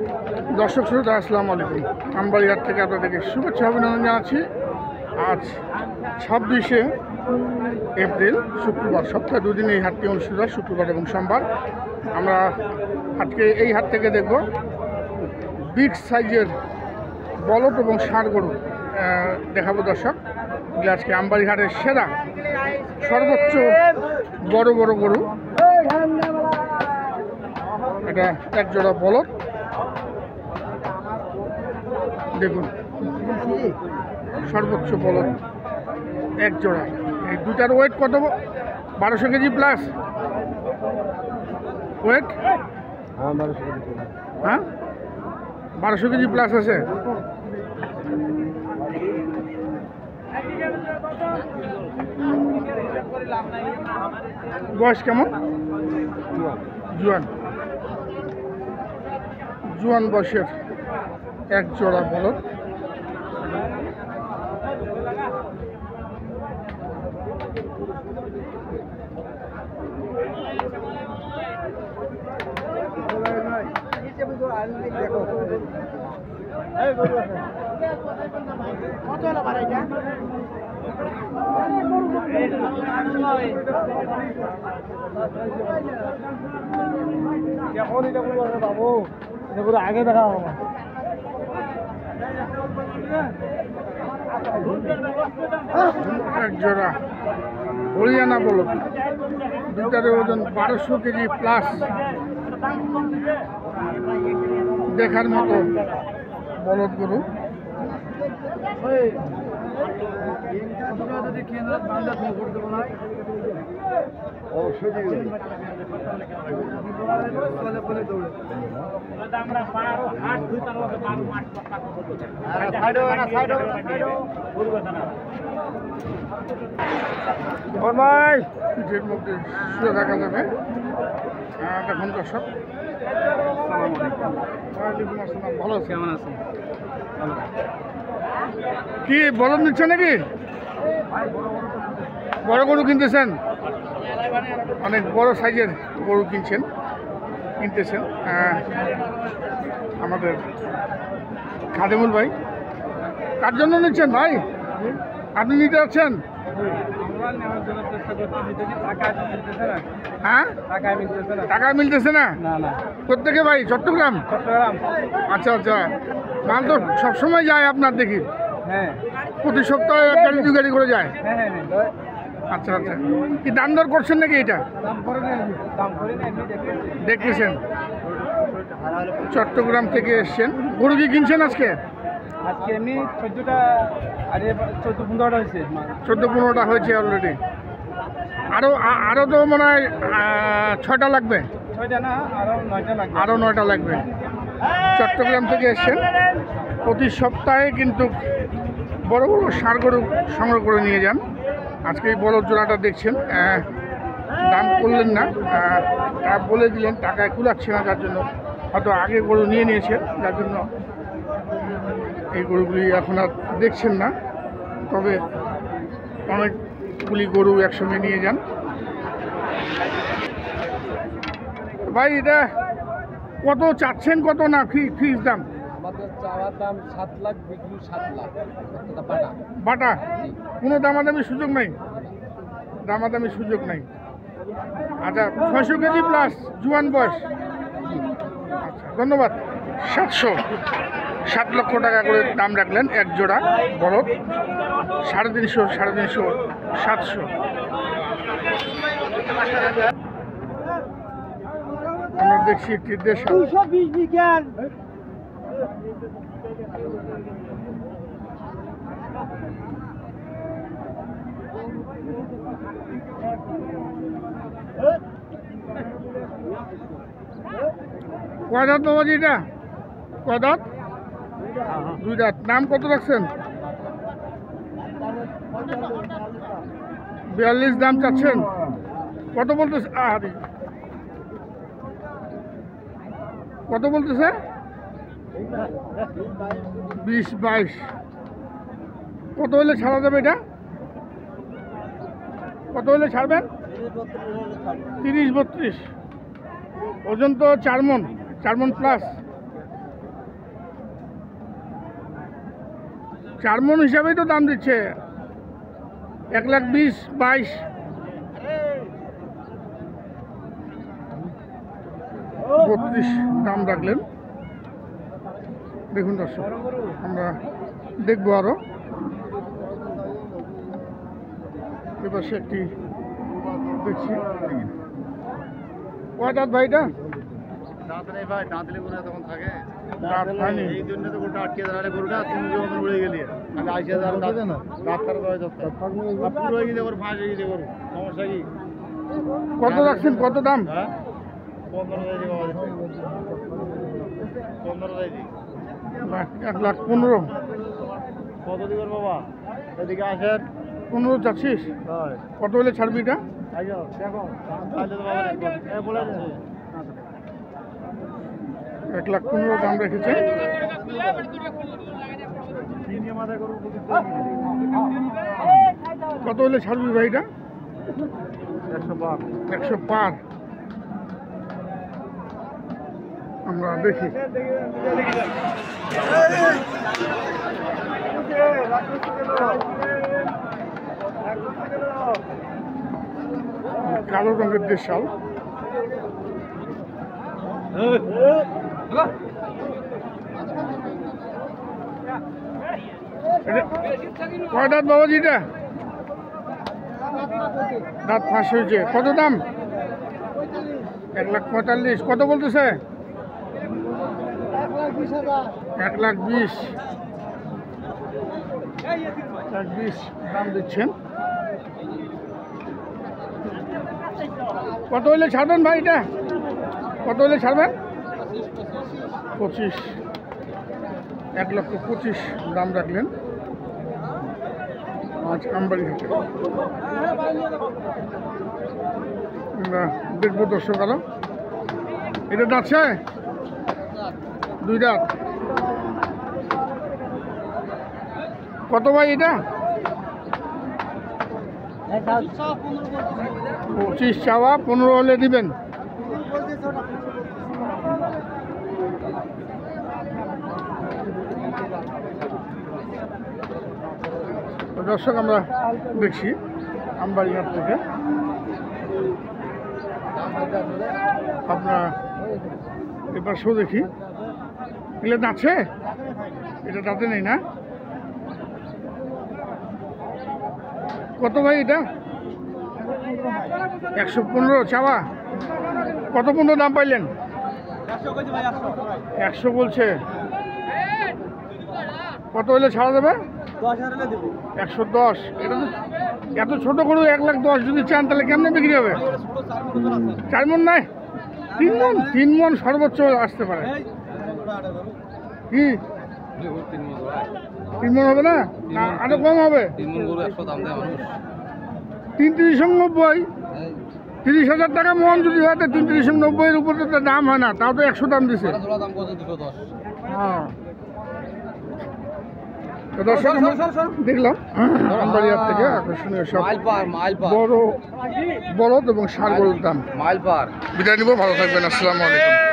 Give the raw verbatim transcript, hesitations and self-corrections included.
দর্শক শ্রোতা আসসালামু আলাইকুম। আমবাড়িহাট থেকে আপনাদেরকে শুভেচ্ছা অভিনন্দন জানাচ্ছি। আজ ছাব্বিশে এপ্রিল শুক্রবার, সপ্তাহে দুদিন এই হাটটি অনুষ্ঠিত হয়, শুক্রবার এবং সোমবার। আমরা হাটকে এই হাট থেকে দেখব বিগ সাইজের বলদ এবং ষাঁড় গরু দেখাবো দর্শক। আজকে আমবাড়িহাটের সেরা সর্বোচ্চ বড় বড় গরু, এটা এক জোড়া বলদ দেখুন, সর্বোচ্চ বলদ এক জোড়া। এই দুটার ওয়েট কত? বারোশো কেজি প্লাস ওয়েট। হ্যাঁ, বারোশো কেজি প্লাস আছে। বয়স কেমন? জুয়ান জুয়ান বয়সের এক জোড়া বলদ। আগে দেখা এক জোড়া হরিয়ানা বলদ, দুটার ওজন বারোশো কেজি প্লাস, দেখার মতো বলদ গরু। পিঠের মধ্যে শুয়ে থাকা যাবে। দেখুন দর্শক, ভালো আছে? কেমন আছে? কি বলদ নিচ্ছে নাকি? বড় গরু কিনতেছেন? অনেক বড় সাইজের গরু কিনছেন কিনতেছেন আমাদের খাদেমুল ভাই। কার জন্য নিচ্ছেন ভাই? আপনি নিতে যাচ্ছেন? হ্যাঁ, টাকা মিলতেছে না। কোথেকে ভাই? চট্টগ্রাম? আচ্ছা আচ্ছা, মাল তো সবসময় যায় আপনার দেখি। হ্যাঁ, প্রতি সপ্তাহে এক গাড়ি দু গাড়ি করে যায়। আচ্ছা আচ্ছা, কি দাম দর করছেন নাকি? এটা দেখতেছেন? চট্টগ্রাম থেকে এসছেন। গরু কি কিনছেন আজকে? আজকে এমনি চোদ্দোটা, আরে চোদ্দ পনেরোটা হয়েছে। চোদ্দো পনেরোটা হয়েছে অলরেডি। আরও আরও তো মনে হয় ছয়টা লাগবে। ছয়টা না, আরও নয়টা লাগবে। আরও নয়টা লাগবে। চট্টগ্রাম থেকে এসছেন। প্রতি সপ্তাহে কিন্তু বড় বড় ষাঁড় গরু সংগ্রহ করে নিয়ে যান। আজকে এই বলদ জোড়াটা দেখছেন, দাম করলেন না, তা বলে দিলেন টাকায় কুলাচ্ছে না, যার জন্য হয়তো আগে গরু নিয়ে নিয়েছে, যার জন্য এই গরুগুলি এখন আর দেখছেন না। তবে অনেকগুলি গরু একসঙ্গে নিয়ে যান। ভাই এটা কত চাচ্ছেন, কত না ফিক্স দাম? আমাদের চাওয়ার দাম সাত লাখ, বিক্রি সাত লাখ। বাটা কোনো দামাদামি সুযোগ নাই? দামাদামি সুযোগ নাই। আচ্ছা, ছয়শো কেজি প্লাস, জুয়ান বয়স। আচ্ছা, ধন্যবাদ। সাতশো সাত লক্ষ টাকা করে দাম রাখলেন এক জোড়া বলদ। সাড়ে তিনশো সাড়ে তিনশো সাতশো। আমরা দেখছি একটি দেশ কয় দাঁত বাবাজি? এটা কয় দাঁত? দুই দাঁত। নাম কত রাখছেন? বিয়াল্লিশ দাম চাচ্ছেন। কত বলতেছে? আরে কত বলতেছে? বিশ বাইশ। কত হলে ছাড়া যাবে এটা? কত হলে ছাড়বেন? তিরিশ বত্রিশ। ওজন তো চার মন, চার মন প্লাস। চার মন হিসাবেই তো দাম দিচ্ছে, এক লাখ বিশ বাইশ। বত্রিশ দাম রাখলেন। দেখুন দর্শক, আমরা দেখবো আরো। এপাশে একটি দেখছি, কয় দাঁত ভাইটা? দাঁত নেই ভাই, দাঁত দিলে গরু তখন থাকে। দাঁত হয়নি। এই জন্য তো গরুটা আটকে দাঁড়ালে গরুটা তুমি যখন উড়ে গেলি আমি আইসে দাঁড় দাঁত না দাঁত তারা দয় যাচ্ছে পুরো হয়ে গেছে গরু, ফাঁস হয়ে গেছে গরু। সমস্যা কি? কত রাখছেন, কত দাম? হ্যাঁ পনেরো যাইছি বাবা, পনেরো যাইছি। এক লাখ পনেরো। কত দিবেন বাবা? এদিকে আসেন। পনেরো চাচ্ছিস? হয় কত হলে ছাড়বি এটা? আইসো দেখো তাহলে তো বাবা এ বলে দিচ্ছি। এক লাখ পনেরো দাম রেখেছে। তিনটে মাথায় গরু কত হলে ছাড়বি ভাইটা? একশো পাঁচ। একশো পার। আমরা দেখি। কালো রঙের দেশাল। কয় দাঁত বাবাজি এটা? দাঁত ফাঁস হয়েছে। কত দাম? এক লাখ পঁয়তাল্লিশ। কত বলতেছে? এক লাখ বিশ। এক বিশ দাম দিচ্ছেন। কত হলে ছাড়বেন ভাই এটা? কত হলে ছাড়বেন? পঁচিশ। এক লক্ষ পঁচিশ দাম রাখলেন আজ আমবাড়ি হাটে। আমরা দেখবো দর্শক আরো। এটা যাচ্ছে দুই দাঁত। কত ভাই এটা? পঁচিশ চাওয়া, পনেরো হলে দিবেন। দর্শক আমরা দেখছি আমবাড়ি হাট থেকে। আপনার এবার শো দেখি। এগুলো দাঁতছে? এটা দাঁতে নেই না? কত ভাই এটা? একশো পনেরো চাওয়া। কত পনেরো দাম পাইলেন? একশো বলছে। কত হলে ছাড়া দেবে? একশো দশ। এটা তো এত ছোট গরু, এক লাখ দশ যদি চান তাহলে কেমনে বিক্রি হবে? চার মন নাই? তিন মন? তিন মন সর্বোচ্চ আসতে পারে। কি তিন মন হবে না? না আরো কম হবে? তিন তিরিশ নব্বই। তিরিশ হাজার টাকা মন যদি হয় তো তিন তিরিশ নব্বইয়ের উপর তো দাম হয় না, তাও তো একশো দাম দিছে। হ্যাঁ দর্শক দেখলাম আমবাড়ি হাট থেকে আকর্ষণীয় সব বড় বলদ এবং ষাঁড় গরুর দাম। বিদায় নিব, ভালো থাকবেন, আসসালামু আলাইকুম।